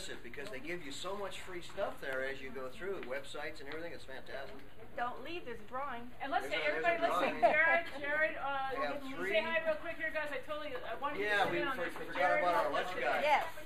miss it because they give you so much free stuff there as you go through websites and everything. It's fantastic. Don't leave. There's a drawing. And let's say everybody listening. Jared, say hi real quick here, guys. I wanted you to sit in on this. Forgot about our lunch guy. Yes.